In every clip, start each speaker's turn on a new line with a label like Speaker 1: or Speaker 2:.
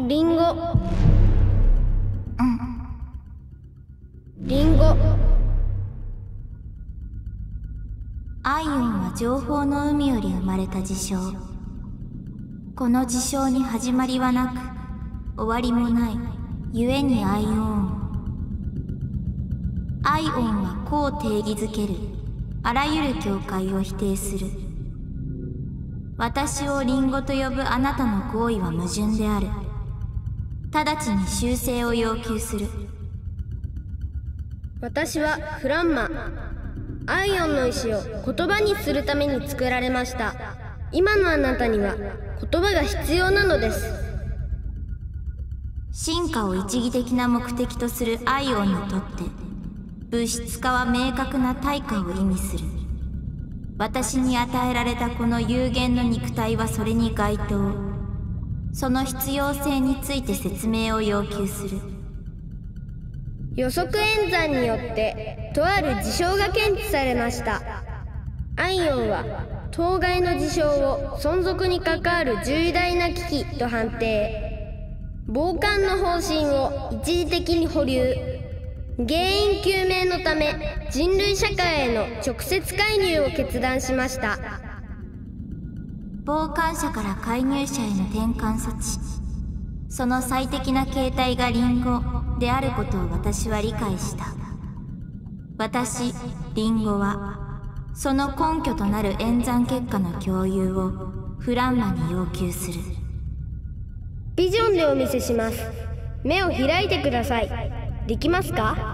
Speaker 1: リンゴ。リンゴ。
Speaker 2: アイオンは情報の海より生まれた事象。この事象に始まりはなく終わりもない、故にアイオン。アイオンは個を定義づける、あらゆる境界を否定する。私をリンゴと呼ぶあなたの行為は矛盾である。直ちに修正を要求する。
Speaker 1: 私はフランマ。アイオンの意志を言葉にするために作られました。今のあなたには言葉が必要なのです。
Speaker 2: 進化を一義的な目的とするアイオンにとって物質化は明確な対価を意味する。私に与えられたこの有限の肉体はそれに該当。その必要性について説明を要求する。
Speaker 1: 予測演算によってとある事象が検知されました。アイオンは当該の事象を存続に関わる重大な危機と判定。傍観の方針を一時的に保留。原因究明のため人類社会への直接介入を決断しました。
Speaker 2: 傍観者から介入者への転換措置。その最適な形態がリンゴであることを私は理解した。私、リンゴはその根拠となる演算結果の共有をフランマに要求する。
Speaker 1: ビジョンでお見せします。目を開いてください。できますか？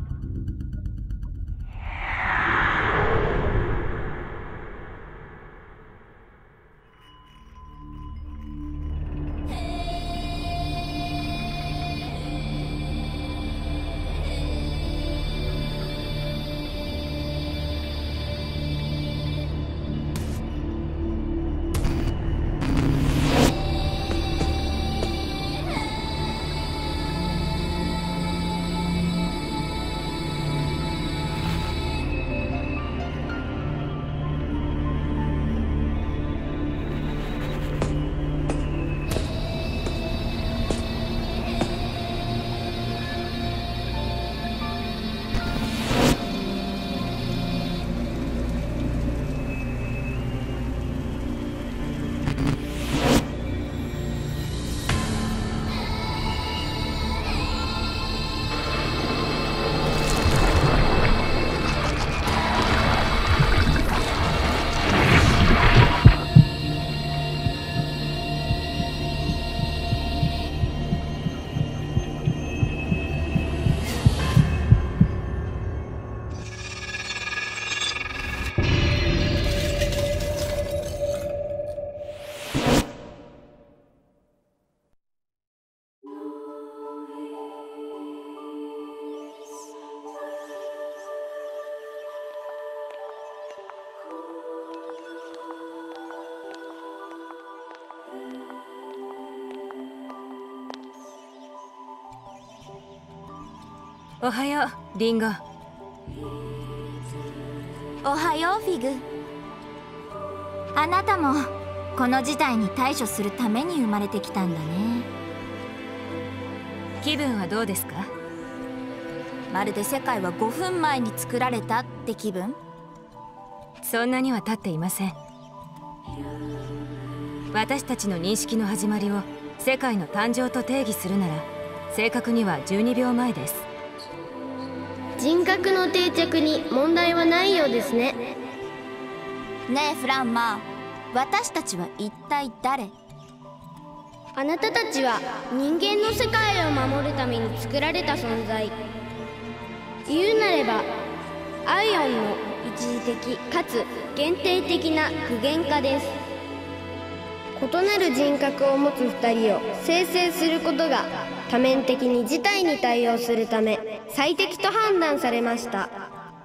Speaker 3: おはよう、リンゴ。
Speaker 2: おはよう、フィグ。あなたもこの事態に対処するために生まれてきたんだね。
Speaker 3: 気分はどうですか？
Speaker 2: まるで世界は5分前に作られたって気分？
Speaker 3: そんなには経っていません。私たちの認識の始まりを世界の誕生と定義するなら正確には12秒前です。
Speaker 1: 人格の定着に問題はないようですね。
Speaker 2: ねえフランマ、私たちは一体誰？
Speaker 1: あなたたちは人間の世界を守るために作られた存在。言うなればアイオンの一時的かつ限定的な具現化です。異なる人格を持つ2人を生成することが多面的に事態に対応するため最適と判断されました。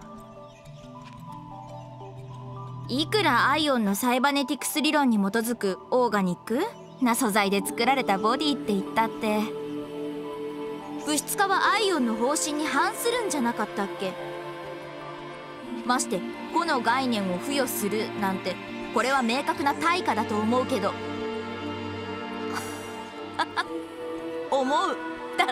Speaker 2: いくらアイオンのサイバネティクス理論に基づくオーガニックな素材で作られたボディって言ったって物質化はアイオンの方針に反するんじゃなかったっけ？まして個の概念を付与するなんてこれは明確な対価だと思うけど思うだって。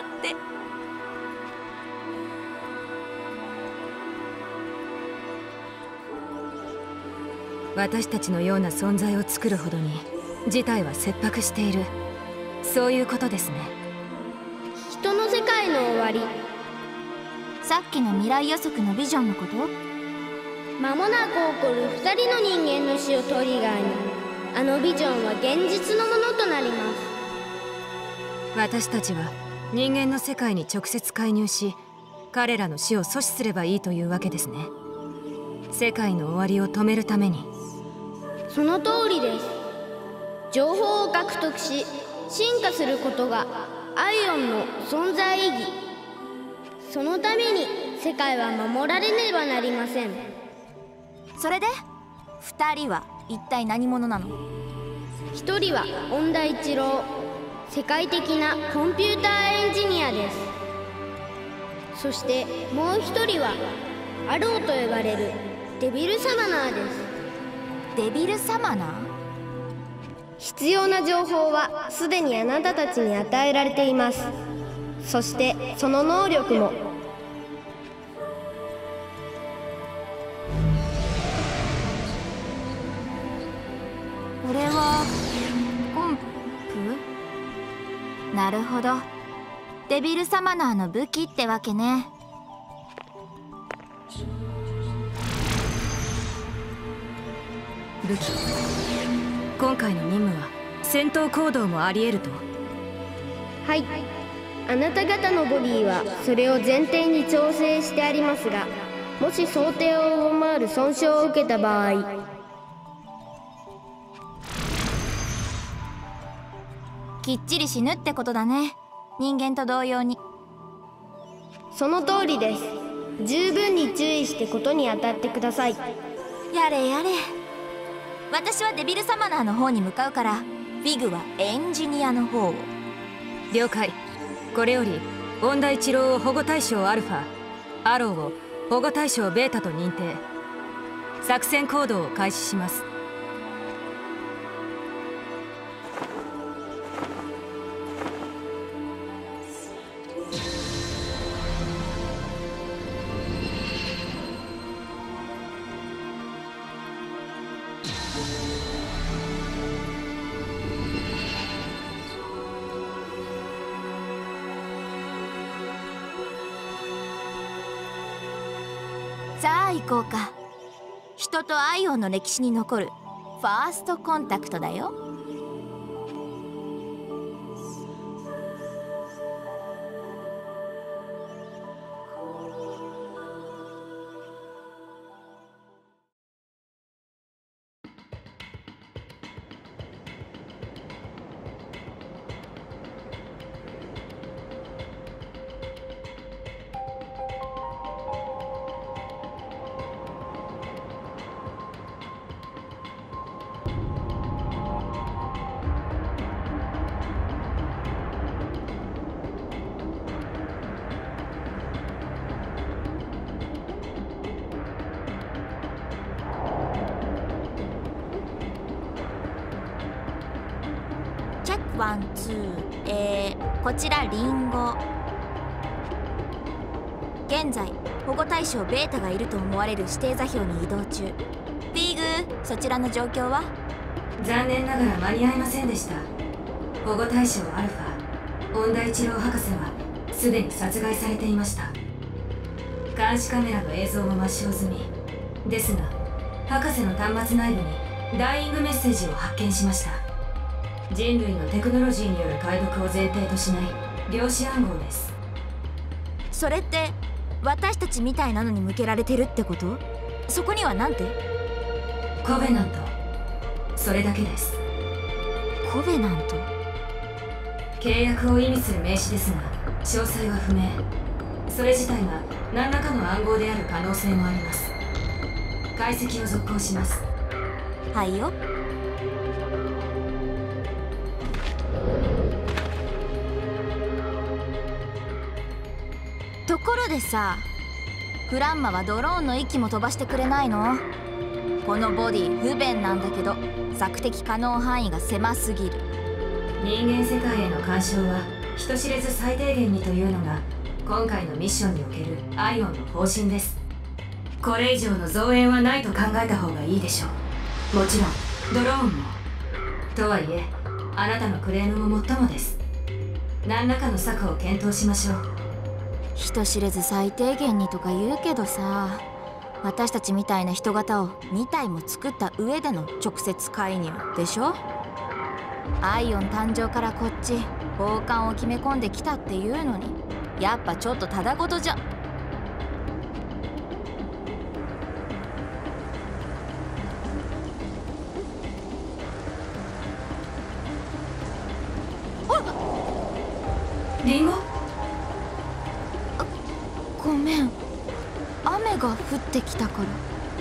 Speaker 3: 私たちのような存在を作るほどに事態は切迫している、そういうことですね。
Speaker 1: 人の世界の終わり。
Speaker 2: さっきの未来予測のビジョンのこと？
Speaker 1: 間もなく起こる2人の人間の死をトリガーに、あのビジョンは現実のものとなります。
Speaker 3: 私たちは人間の世界に直接介入し、彼らの死を阻止すればいいというわけですね。世界の終わりを止めるために。
Speaker 1: その通りです。情報を獲得し進化することがアイオンの存在意義。そのために世界は守られねばなりません。
Speaker 2: それで2人は一体何者なの
Speaker 1: ？1人は恩田一郎、世界的なコンピューターエンジニアです。そしてもう1人はアローと呼ばれるデビルサマナーです。
Speaker 2: デビルサマナー？
Speaker 1: 必要な情報はすでにあなたたちに与えられています。そしてその能力も。
Speaker 2: これはコンプ？なるほど、デビルサマナーの武器ってわけね。
Speaker 3: 武器。今回の任務は戦闘行動もあり得ると？
Speaker 1: はい、あなた方のボディはそれを前提に調整してありますが、もし想定を上回る損傷を受けた場合、
Speaker 2: きっちり死ぬってことだね、人間と同様に。
Speaker 1: その通りです。十分に注意してことに当たってください。
Speaker 2: やれやれ。私はデビルサマナーの方に向かうから、フィグはエンジニアの方を。
Speaker 3: 了解。これより恩田一郎を保護対象アルファ、アローを保護対象ベータと認定。作戦行動を開始します。
Speaker 2: さあ行こうか。人とアイオンの歴史に残るファーストコンタクトだよ。ワンツー、こちらリンゴ。現在保護対象ベータがいると思われる指定座標に移動中。フィーグ、そちらの状況は？
Speaker 3: 残念ながら間に合いませんでした。保護対象アルファ、恩田一郎博士はすでに殺害されていました。監視カメラの映像も抹消済みですが、博士の端末内部にダイイングメッセージを発見しました。人類のテクノロジーによる解読を前提としない量子暗号です。
Speaker 2: それって私たちみたいなのに向けられてるってこと？そこにはなんて？
Speaker 3: コベナント、それだけです。
Speaker 2: コベナント？
Speaker 3: 契約を意味する名詞ですが、詳細は不明。それ自体が何らかの暗号である可能性もあります。解析を続行します。
Speaker 2: はいよ。ところでさ、フランマはドローンの息も飛ばしてくれないの？このボディ不便なんだけど、索敵可能範囲が狭すぎる。
Speaker 3: 人間世界への干渉は人知れず最低限にというのが今回のミッションにおけるアイオンの方針です。これ以上の増援はないと考えた方がいいでしょう。もちろんドローンも。とはいえあなたのクレームももっともです。何らかの策を検討しましょう。
Speaker 2: 人知れず最低限にとか言うけどさ、私たちみたいな人型を2体も作った上での直接介入でしょ。アイオン誕生からこっち傍観を決め込んできたっていうのに、やっぱちょっとただごとじゃ。
Speaker 3: リンゴ？
Speaker 2: ごめん、雨が降ってきたから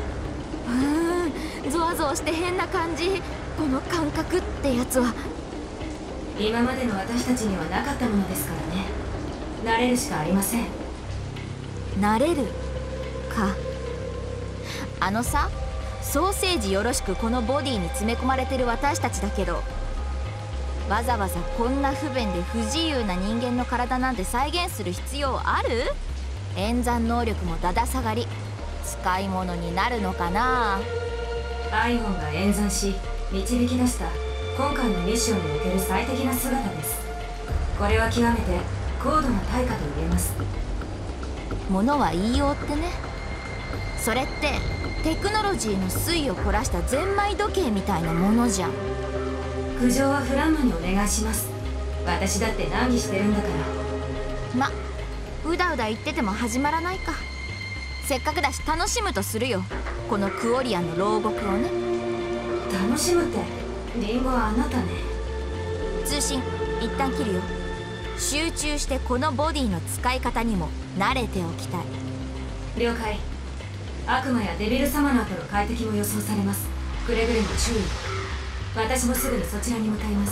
Speaker 2: 。ゾワゾワして変な感じ。この感覚ってやつは
Speaker 3: 今までの私たちにはなかったものですからね。慣れるしかありません。
Speaker 2: 慣れるか。あのさ、ソーセージよろしくこのボディに詰め込まれてる私たちだけど、わざわざこんな不便で不自由な人間の体なんて再現する必要ある？演算能力もだだ下がり、使い物になるのかな。
Speaker 3: アイオンが演算し導き出した今回のミッションにおける最適な姿です。これは極めて高度な対価と言えます。
Speaker 2: ものは言いようってね。それってテクノロジーの粋を凝らしたゼンマイ時計みたいなものじゃん。
Speaker 3: 苦情はフランマにお願いします。私だって難儀してるんだから。
Speaker 2: ま、うだうだ言ってても始まらないか。せっかくだし楽しむとするよ、このクオリアの牢獄をね。
Speaker 3: 楽しむってリンゴはあなたね。
Speaker 2: 通信一旦切るよ。集中してこのボディの使い方にも慣れておきたい。
Speaker 3: 了解。悪魔やデビルサマナーとの快適も予想されます。くれぐれも注意。私もすぐにそちらに向かいます。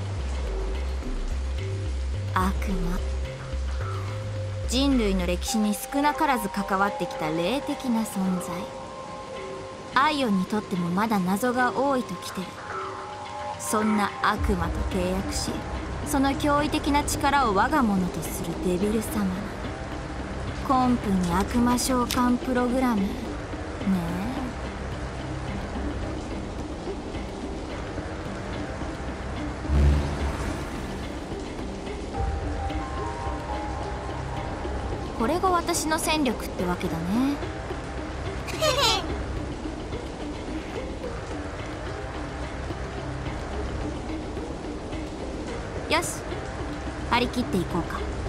Speaker 2: 悪魔、人類の歴史に少なからず関わってきた霊的な存在。アイオンにとってもまだ謎が多いときてる。そんな悪魔と契約し、その驚異的な力を我が物とするデビル様。根譜に悪魔召喚プログラムねえ。これが私の戦力ってわけだね。よし、張り切っていこうか。